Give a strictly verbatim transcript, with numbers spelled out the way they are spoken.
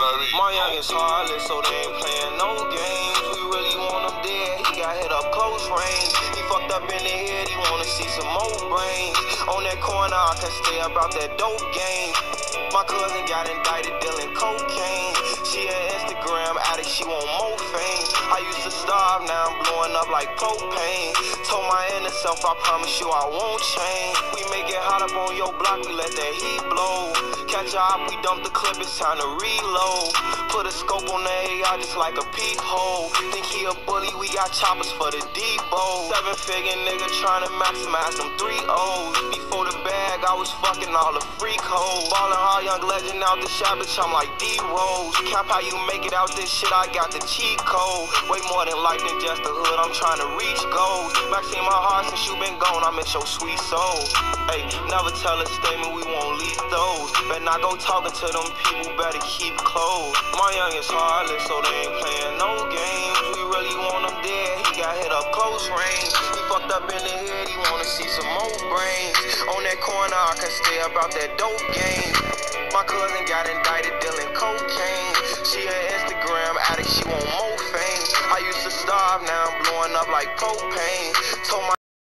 My youngest heartless, so they ain't playing no games. We really want him dead, he got hit up close range. He fucked up in the head, he wanna see some more brains. On that corner, I can stay about that dope game. My cousin got indicted dealing cocaine. She an Instagram addict, she want more fame. I used to starve, now I'm blowing up like propane. Told my inner self, I promise you I won't change. We make it hot up on your block, we let that heat blow. Catch a op, we dump the clip, it's time to reload. Put a scope on the A I just like a peephole. Think he a bully, we got choppers for the depot. Seven figure nigga trying to maximize them three O's. Before the bag, I was fucking all the freak hoes. Ballin' hard, young legend out the shop, bitch, I'm like D-Rose. Cap how you make it out this shit, I got the cheat code. Way more than life than just the hood, I'm trying to reach goals. Maxine my heart since you been gone, I miss your sweet soul. Hey, never tell a statement, we won't leak those. Better not go talking to them people, better keep close. My youngest heartless, so they ain't playing no games. We really want him dead, he got hit up close range. He fucked up in the head, he wanna see some more brains. On that corner, I can stay about that dope game. My cousin got indicted dealing cocaine. She an Instagram addict, she want more fame. I used to starve, now I'm blowing up like propane. Told my